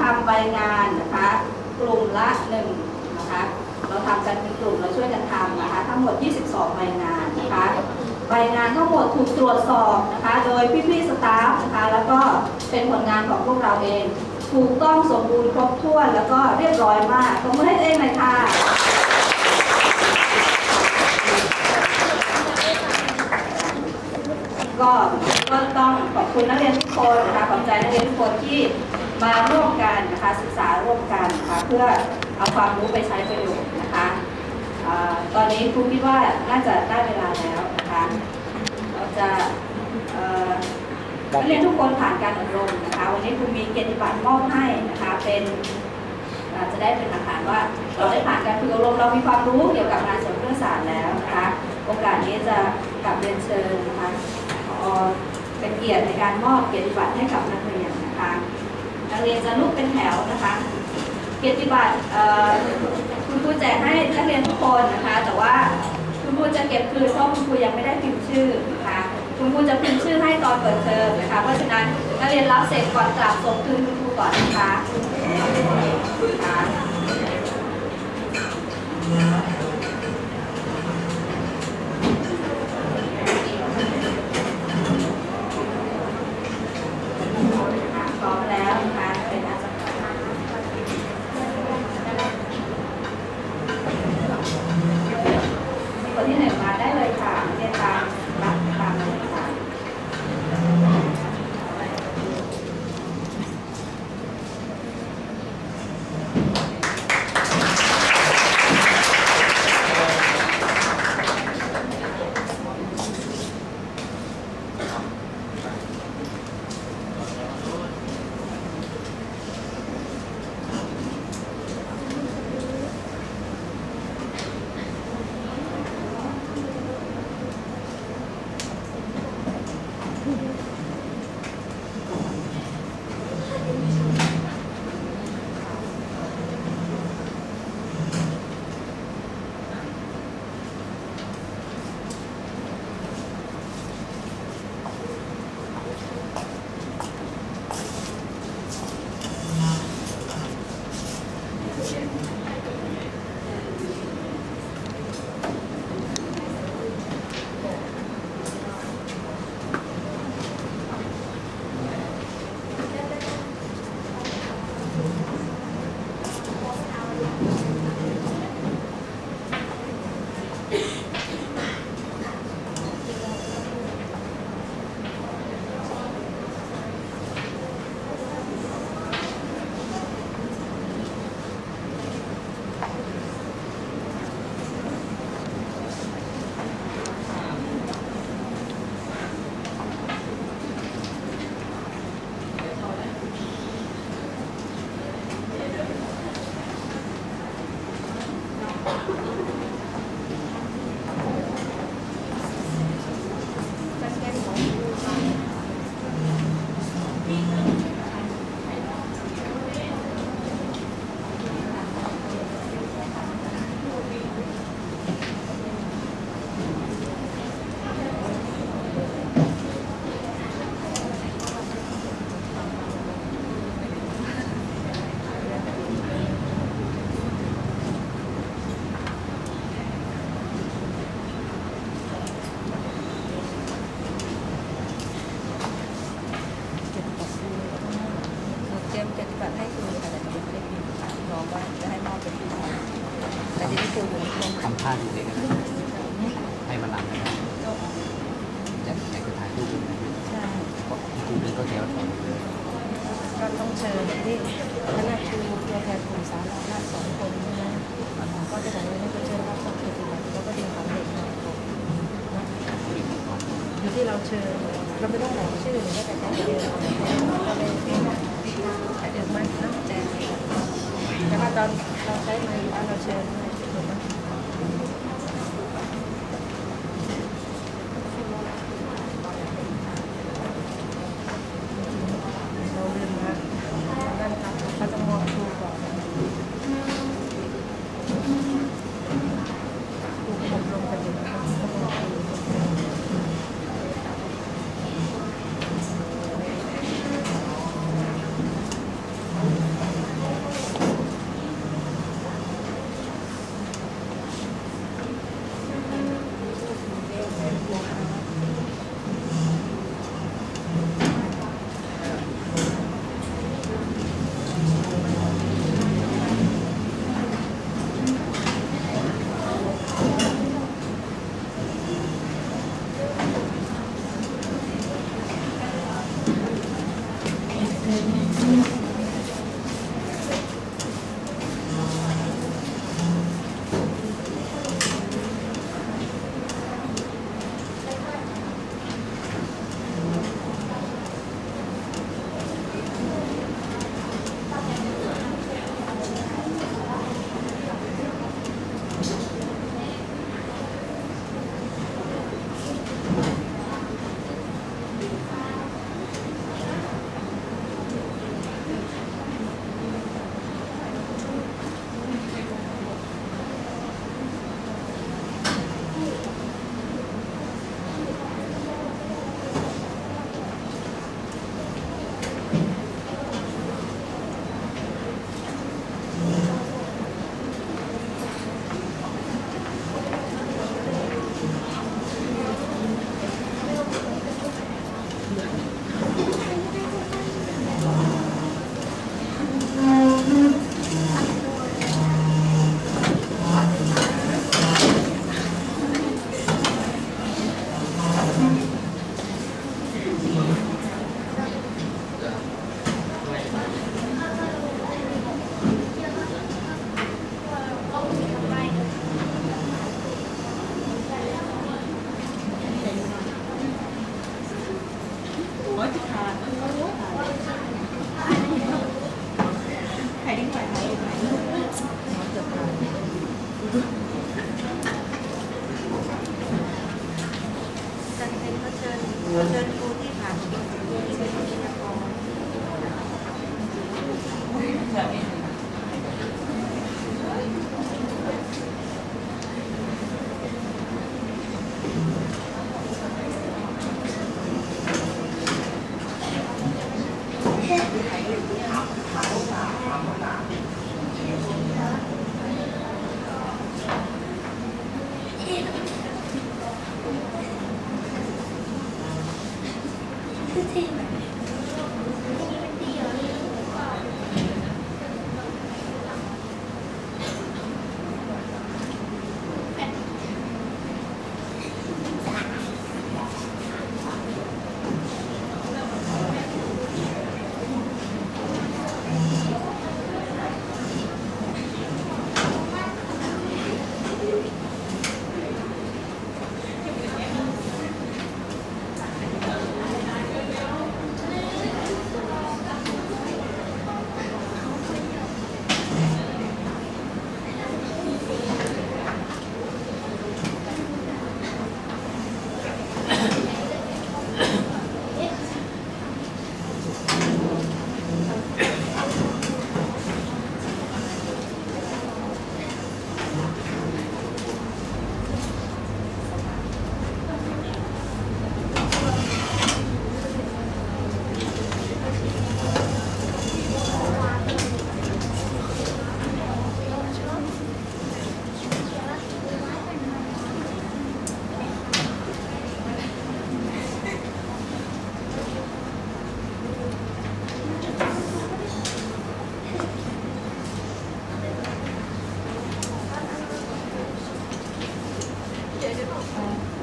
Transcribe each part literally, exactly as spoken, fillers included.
ำใบงานนะคะกลุ่มละหนึ่งนะคะเราทำกันเป็นกลุ่มเราช่วยกันทำนะคะทั้งหมดยี่สิบสองใบงานนะคะใบงานทั้งหมดถูกตรวจสอบนะคะโดยพี่ๆสตาฟนะคะแล้วก็เป็นผลงานของพวกเราเองถูกต้องสมบูรณ์ครบถ้วนแล้วก็เรียบร้อยมากขอบคุณให้เองหน่อยค่ะก็ก็ต้องขอบคุณนักเรียนทุกคนนะคะขอบใจนักเรียนทุกคนที่มาร่วมกันนะคะศึกษาร่วมกันนะคะเพื่อเอาความรู้ไปใช้ประโยชน์นะคะตอนนี้ครูคิดว่าน่าจะได้เวลาแล้วนะคะเราจะนักเรียนทุกคนผ่านการอบรมนะคะวันนี้ครูมีเกียรติบัตรมอบให้นะคะเป็นจะได้เป็นหลักฐานว่าเราได้ผ่านการฝึกอบรมเรามีความรู้เกี่ยวกับงานสวนพฤกษศาสตร์แล้วนะคะโอกาสนี้จะกลับเรียนเชิญนะคะเป็นเกียรติในการมอบเกียรติบัตรให้กับนักเรียนนะคะนักเรียนจะลุกเป็นแถวนะคะเกียรติบัตรคุณครูแจกให้นักเรียนทุกคนนะคะแต่ว่าคุณครูจะเก็บคืนเพราะคุณครูยังไม่ได้พิมพ์ชื่อนะคะคุณครูจะพิมพ์ชื่อให้ตอนเปิดเทอมนะคะเพราะฉะนั้นนักเรียนรับเสร็จก่อนกลับส่งคืนคุณครูก่อนนะคะพร้อมแล้วนะคะเป็นอาจารย์คนที่หนึ่งมาได้เลยค่ะเรียนตามรับตามเลยค่ะทำท่าดูเลยนะให้มันหลังนะครับอยากอยากจะถ่ายรูปด้วยนะใช่เพราะครูเป็นก็แถวถอนเลยก็ต้องเชิญที่คณะครูตัวแทนกลุ่มสาธารณะสองคนนะก็จะบอกว่าให้ไปเชิญรับฟังกิจกรรมแล้วก็เรียนของเด็กมาอยู่ที่เราเชิญเราไม่ต้องบอกชื่อหรือว่าแต่แค่เดียวเราเลยแต่เดี๋ยวมันน้ำแดงแต่ว่าตอนเราใช้มาอยู่บ้านเราเชิญถูกไหมเราเรียนมาด้านครับเขาจะมองครูก่อนครูอบรมกันอยู่นะครับ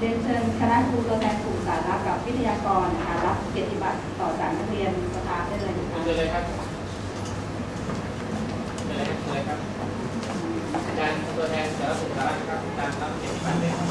รียนเชิญคณะครูตัวแทนกลุ่มสาระกับวิทยากรนะคะรับเกียรติบัตรต่อจากนักเรียนสภาได้เลยนะคะเชิญเลยครับเชิญเลยครับเชิญเลยครับอาจารย์ตัวแทนสารสุขสาระครับอาจารย์รับเกียรติบัตรเลยครับ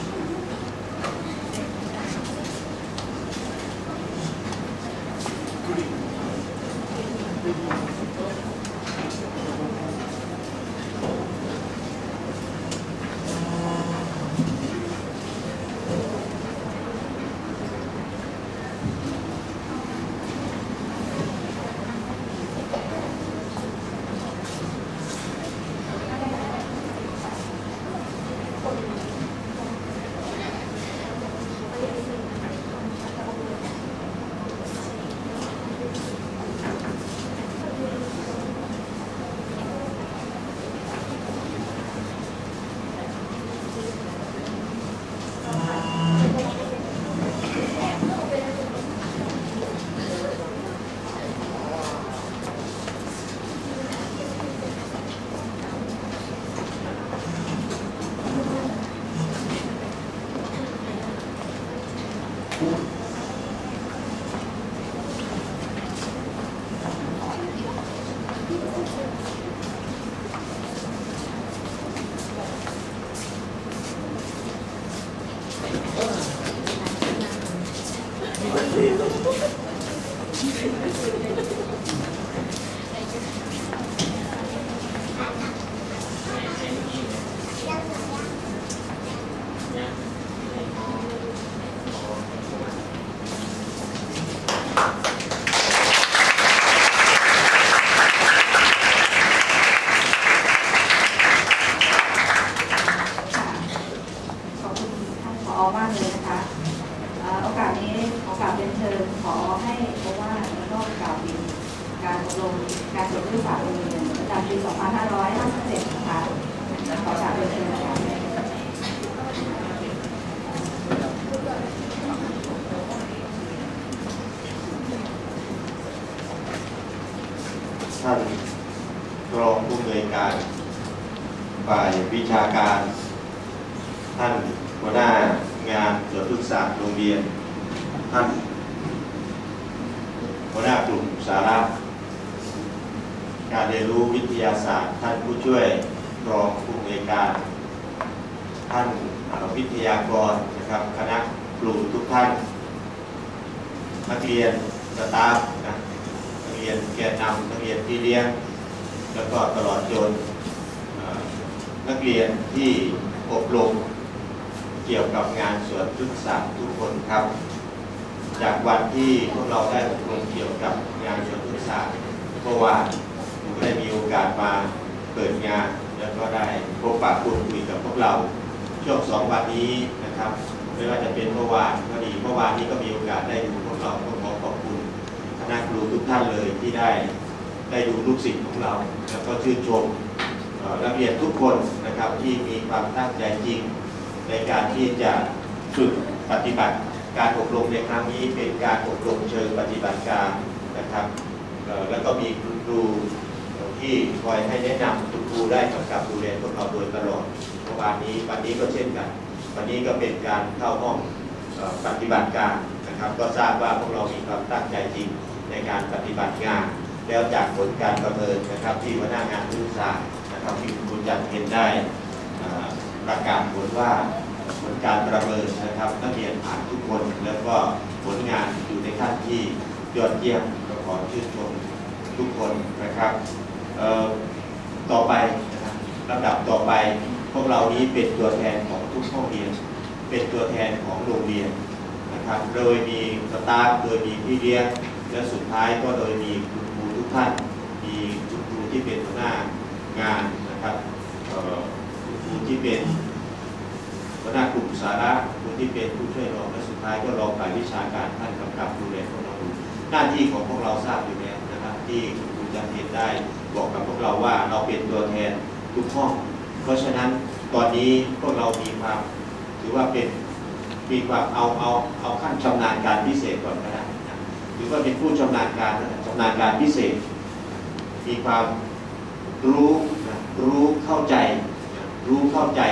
ท่านรองผู้อำนวยการฝ่ายวิชาการท่านหัวหน้างานสวนพฤกษศาสตร์โรงเรียนท่านหัวหน้ากลุ่มสาระการเรียนรู้วิทยาศาสตร์ท่านผู้ช่วยรองผู้อำนวยการท่านวิทยากรนะครับคณะครูทุกท่านนักเรียนสตาฟนะนักเรียนแกนนำนักเรียนพี่เลี้ยงแล้วก็ตลอดจนนักเรียนที่อบรมเกี่ยวกับงานสวนพฤกษศาสตร์ทุกคนครับจากวันที่พวกเราได้อบรมเกี่ยวกับงานสวนพฤกษศาสตร์เมื่อวานผมได้มีโอกาสมาเปิดงานแล้วก็ได้พบปะพูดคุยกับพวกเราช่วงสองวันนี้นะครับไม่ว่าจะเป็นเมื่อวานก็ดีเมื่อวานนี้ก็มีโอกาสได้ดูพวกเราก็ขอขอบคุณคณะครูทุกท่านเลยที่ได้ได้ดูลูกศิษย์ของเราแล้วก็ชื่นชมนักเรียนทุกคนนะครับที่มีความตั้งใจจริงในการที่จะฝึกปฏิบัติการอบรมในครั้งนี้เป็นการอบรมเชิงปฏิบัติการนะครับแล้วก็มีคุณครูที่คอยให้แนะนำคุณครูได้กำกับดูแลพวกเราโดยตลอดเมื่อวานนี้วันนี้ก็เช่นกันวันนี้ก็เป็นการเข้าห้องปฏิบัติการนะครับก็ทราบว่าพวกเรามีความตั้งใจจริงในการปฏิบัติงานแล้วจากผลการประเมินนะครับที่หัวหน้างานวิชานะครับที่คุณจันเห็นได้ประกาศผลว่าผลการประเมินนะครับนักเรียนผ่านทุกคนแล้วก็ผลงานอยู่ในขั้นที่ยอดเยี่ยมก็ขอชื่นชมทุกคนนะครับต่อไปนะครับลำดับต่อไปพวกเรานี้เป็นตัวแทนของทุกห้องเรียนเป็นตัวแทนของโรงเรียนนะครับโดยมีสตาฟโดยมีพี่เลี้ยงและสุดท้ายก็โดยมีคุณครูทุกท่านมีคุณครูที่เป็นหัวหน้างานนะครับคุณครูที่เป็นหัวหน้ากลุ่มสาระคุณที่เป็นผู้ช่วยรองและสุดท้ายก็รองฝ่ายวิชาการท่านกำกับดูแลพวกเราหน้าที่ของพวกเราทราบอยู่แล้วนะครับที่คุณครูจันเห็นได้บอกกับพวกเราว่าเราเป็นตัวแทนทุกห้องเพราะฉะนั้นตอนนี้พวกเรามีความถือว่าเป็นมีความเอาเอาเอาขั้นชำนาญการพิเศษก่อนก็ได้นะถือว่าเป็นผู้ชำนาญการชำนาญการพิเศษมีความรู้นะรู้เข้าใจนะรู้เข้าใจ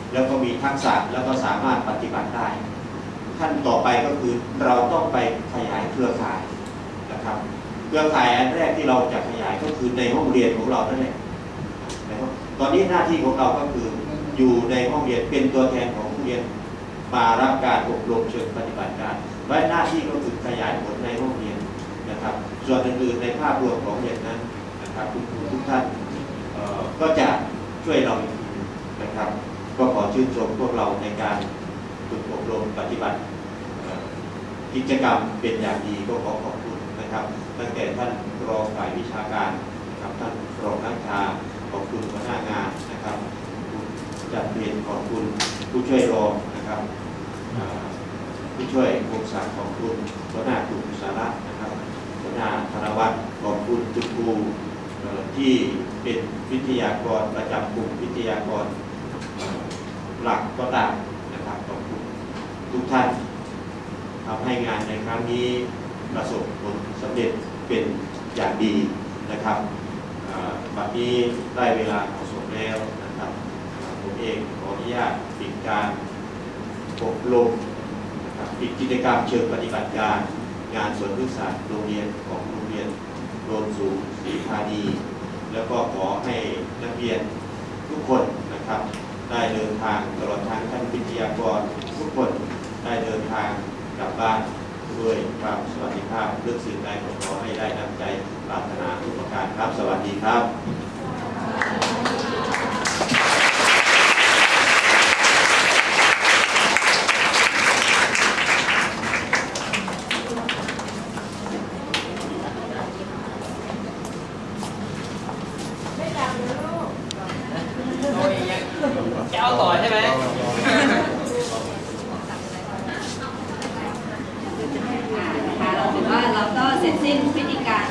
แล้วก็มีทักษะแล้วก็สามารถปฏิบัติได้ขั้นต่อไปก็คือเราต้องไปขยายเครือข่ายนะครับเครือข่ายอันแรกที่เราจะขยายก็คือในห้องเรียนของเรานั่นแหละนะครับตอนนี้หน้าที่ของเราก็คืออยู่ในห้องเรียนเป็นตัวแทนของผู้เรียนมารับการอบรมเชิงปฏิบัติการไว้หน้าที่ก็คือขยายผลในห้องเรียนนะครับส่วนอื่นๆในภาพรวมของเรียนนั้นนะครับคุณครูทุกท่านก็จะช่วยเราอีกทีนะครับก็ขอชื่นชมพวกเราในการฝึกอบรมปฏิบัติกิจกรรมเป็นอย่างดีก็ขอขอบคุณนะครับตั้งแต่ท่านรองฝ่ายวิชาการนะครับท่านรองนักชาขอบคุณหัวหน้างานนะครับจัดเรียนขอบคุณผู้ช่วยรองนะครับผู้ช่วยวงศักดิ์ขอบคุณหัวหน้ากลุ่มสาระนะครับหัวหน้าธนวัฒน์ขอบคุณคุณครูที่เป็นวิทยากรประจำกลุ่มวิทยากรหลักก็ตามนะครับขอบคุณทุกท่านทำให้งานในครั้งนี้ประสบผลสำเร็จเป็นอย่างดีนะครับบัดนี้ได้เวลาเหมาะสมแล้วนะครับผมเองขออนุญาตปิดการอบรมนะครับปิดกิจกรรมเชิงปฏิบัติการงานสวนพฤกษศาสตร์โรงเรียนของโรงเรียนโนนสูงศรีธานีแล้วก็ขอให้นักเรียนทุกคนนะครับได้เดินทางตลอดทางท่านวิทยากรทุกคนได้เดินทางกลับบ้านด้วยความสวัสดิภาพเรื่องสิ่งใดก็ขอให้ได้ดังใจปรารถนาทุกประการครับสวัสดีครับจะเอาต่อใช่ไหมนะคะเราถือว่าเราก็เสร็จสิ้นพิธีการ